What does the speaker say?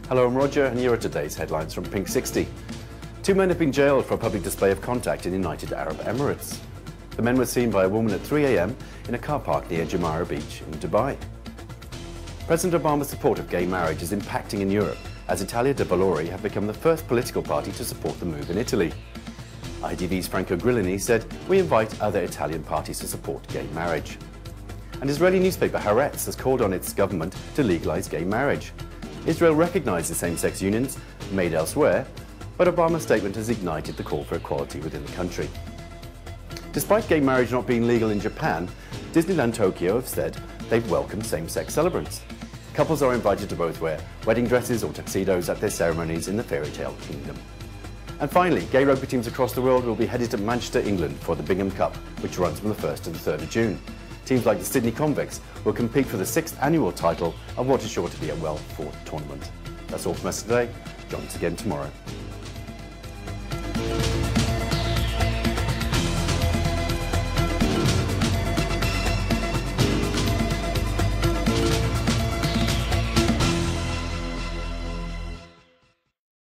Hello, I'm Roger, and here are today's headlines from Pink 60. 2 men have been jailed for a public display of contact in United Arab Emirates. The men were seen by a woman at 3 a.m. in a car park near Jumeirah Beach in Dubai. President Obama's support of gay marriage is impacting in Europe, as Italia de Valori have become the first political party to support the move in Italy. IDV's Franco Grillini said, "We invite other Italian parties to support gay marriage." And Israeli newspaper Haaretz has called on its government to legalize gay marriage. Israel recognizes same-sex unions made elsewhere, but Obama's statement has ignited the call for equality within the country. Despite gay marriage not being legal in Japan, Disneyland Tokyo have said they've welcomed same-sex celebrants. Couples are invited to both wear wedding dresses or tuxedos at their ceremonies in the fairy tale kingdom. And finally, gay rugby teams across the world will be headed to Manchester, England for the Bingham Cup, which runs from the 1st to the 3rd of June. Teams like the Sydney Convicts will compete for the 6th annual title of what is sure to be a well-fought tournament. That's all from us today. Join us again tomorrow.